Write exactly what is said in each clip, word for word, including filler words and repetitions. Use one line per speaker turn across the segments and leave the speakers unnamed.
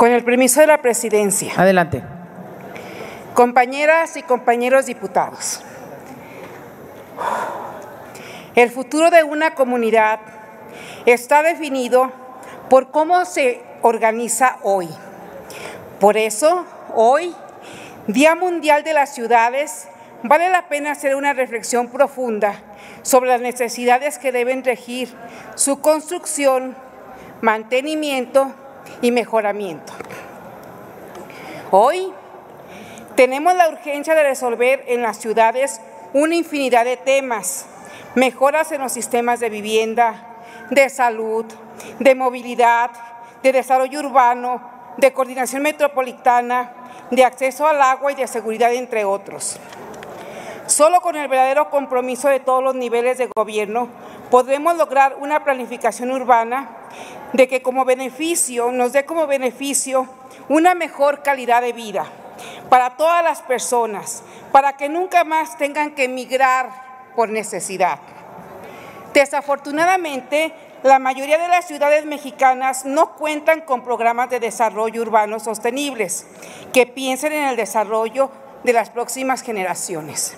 Con el permiso de la presidencia.
Adelante.
Compañeras y compañeros diputados, el futuro de una comunidad está definido por cómo se organiza hoy. Por eso, hoy, Día Mundial de las Ciudades, vale la pena hacer una reflexión profunda sobre las necesidades que deben regir su construcción, mantenimiento y mejoramiento. Hoy tenemos la urgencia de resolver en las ciudades una infinidad de temas, mejoras en los sistemas de vivienda, de salud, de movilidad, de desarrollo urbano, de coordinación metropolitana, de acceso al agua y de seguridad, entre otros. Solo con el verdadero compromiso de todos los niveles de gobierno podremos lograr una planificación urbana de que como beneficio, nos dé como beneficio una mejor calidad de vida para todas las personas, para que nunca más tengan que emigrar por necesidad. Desafortunadamente, la mayoría de las ciudades mexicanas no cuentan con programas de desarrollo urbano sostenibles que piensen en el desarrollo de las próximas generaciones.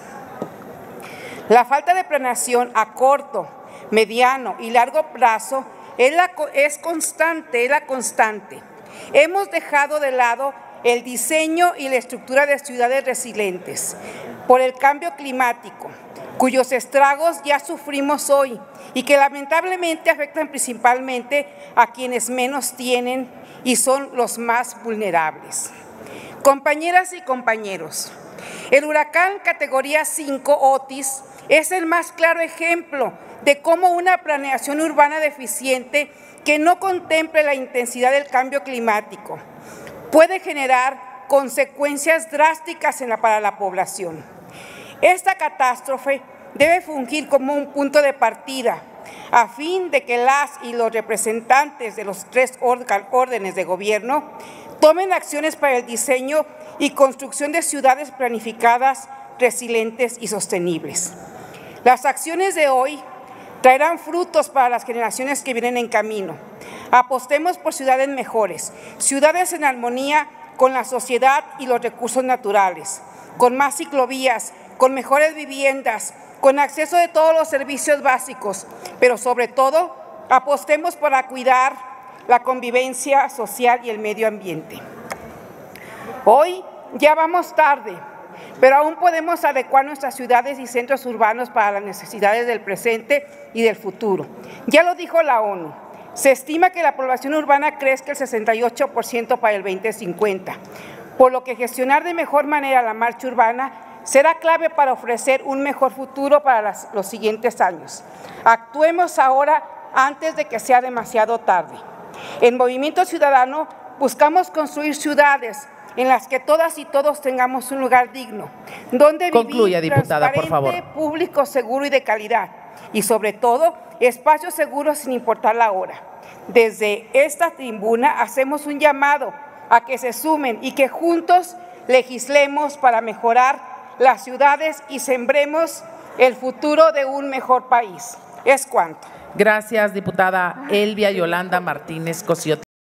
La falta de planeación a corto, mediano y largo plazo es, la, es constante, es la constante. Hemos dejado de lado el diseño y la estructura de ciudades resilientes por el cambio climático, cuyos estragos ya sufrimos hoy y que lamentablemente afectan principalmente a quienes menos tienen y son los más vulnerables. Compañeras y compañeros, el huracán categoría cinco Otis es el más claro ejemplo de cómo una planeación urbana deficiente que no contemple la intensidad del cambio climático puede generar consecuencias drásticas en la, para la población. Esta catástrofe debe fungir como un punto de partida a fin de que las y los representantes de los tres órdenes de gobierno tomen acciones para el diseño y construcción de ciudades planificadas, resilientes y sostenibles. Las acciones de hoy traerán frutos para las generaciones que vienen en camino. Apostemos por ciudades mejores, ciudades en armonía con la sociedad y los recursos naturales, con más ciclovías, con mejores viviendas, con acceso de todos los servicios básicos, pero sobre todo apostemos para cuidar la convivencia social y el medio ambiente. Hoy ya vamos tarde, pero aún podemos adecuar nuestras ciudades y centros urbanos para las necesidades del presente y del futuro. Ya lo dijo la ONU, se estima que la población urbana crezca el sesenta y ocho por ciento para el veinte cincuenta, por lo que gestionar de mejor manera la marcha urbana será clave para ofrecer un mejor futuro para las, los siguientes años. Actuemos ahora antes de que sea demasiado tarde. En Movimiento Ciudadano buscamos construir ciudades en las que todas y todos tengamos un lugar digno, donde
Concluya,
vivir
diputada, por favor.
transparente, público, seguro y de calidad, y sobre todo, espacios seguros sin importar la hora. Desde esta tribuna hacemos un llamado a que se sumen y que juntos legislemos para mejorar las ciudades y sembremos el futuro de un mejor país. Es cuanto.
Gracias, diputada Elvia Yolanda Martínez Cosío.